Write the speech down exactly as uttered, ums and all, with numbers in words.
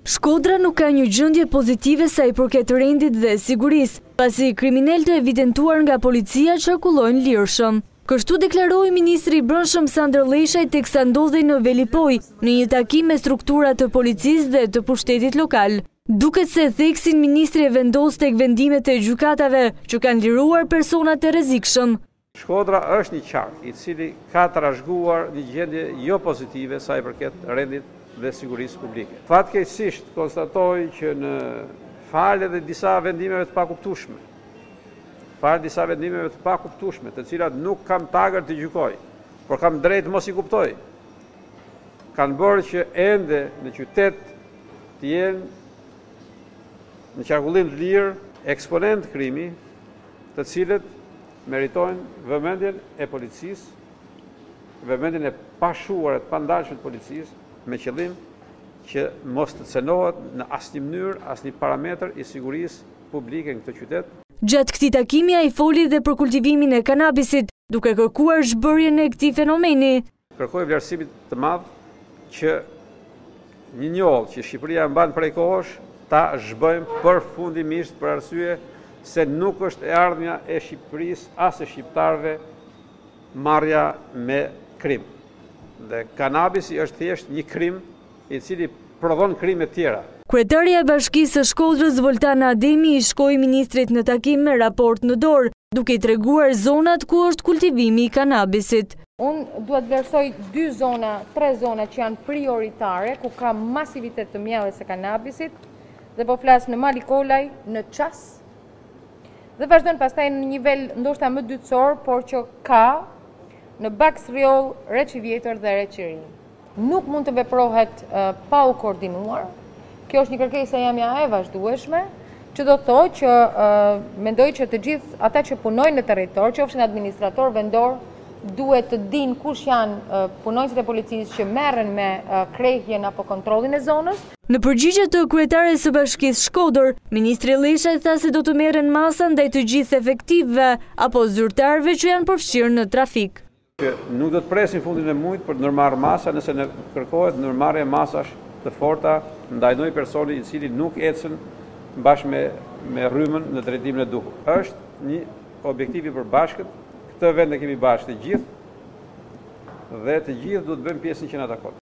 Shkodra nuk ka një gjendje pozitive sa i përket rendit dhe sigurisë, pasi kriminalët evidentuar nga policia qarkullojnë lirshëm. Kështu deklaroi ministri i Brendshëm Sandër Leshaj teksa ndodhej në Velipoj në një takim me struktura të policisë dhe të pushtetit lokal. Duket se theksin ministri e vendos tek vendimet e gjykatave që kanë liruar personat e rrezikshëm. Shkodra është një qark i cili ka trashëguar një gjendje jo pozitive sa i përket rendit dhe sigurisë publike. Fatkeqësisht konstatoj që në falë dhe disa vendimeve të pakuptueshme, falë disa vendimeve të pakuptueshme, të cilat nuk kam tagër të gjykoj, por kam drejt mos i kuptoj, kanë bërë që ende në qytet të jenë në qarkullim të lirë eksponent krimi, të cilët meritojnë vëmendjen e policisë, vëmendjen e pashuar e të pandalshme të policisë, me qëllim që mos të cenohet në asnjë mënyrë, asnjë parametër i sigurisë publike në këtë qytet. Gjatë këtij takimi ai foli dhe për kultivimin e kanabisit, duke kërkuar zhbërjen e këtij fenomeni. Kërkoj vlerësimin të madh që një njollë që Shqipëria mban prej kohësh ta zhbëjmë përfundimisht për arsye se nuk është e ardhmja e Shqipërisë as e shqiptarëve marrja me krim. Dhe kanabisi është thjesht një krim i cili prodhon krime tjera. Kryetaria e Bashkisë së Shkodrës Voltana Ademi i shkoi ministrit në takim me raport në dorë, duke i treguar zonat ku është kultivimi i kanabisit. Unë duhet vlerësoj dy zona, tre zona që janë prioritare, ku ka masivitet të mjellës së kanabisit, dhe po flas në Mali Kolaj, në Ças, dhe vazhdojnë pastaj në nivel ndoshta më dytësor, por që ka në Baks Riol, Reçi Vjetër dhe Reçi Ri. Nuk mund të veprohet uh, pa u koordinuar. Kjo është një kërkesë e jamja e vazhdueshme, që do të thotë që uh, mendoj që të gjithë ata që punojnë në territor, qofshin administrator vendor, duhet të dinë kush janë uh, punonjësit e policisë që merren me uh, krehjen apo kontrollin e zonës. Në përgjigje të kryetares së Bashkisë Shkodër, ministri Leshaj tha se do të merren masa ndaj të gjithë efektivëve apo zyrtarëve që janë përfshirë në trafik. Që nuk do të presin fundin e muajit për të ndërmarrë masa nëse ne kërkohet ndërmarrja e masash të forta ndaj një personi i cili nuk ecën bashkë me me rrymën në drejtimin e duhur. Është një objektiv i përbashkët, këtë vend e kemi bashkë të gjithë dhe të gjithë duhet të bëjmë pjesën që na takon.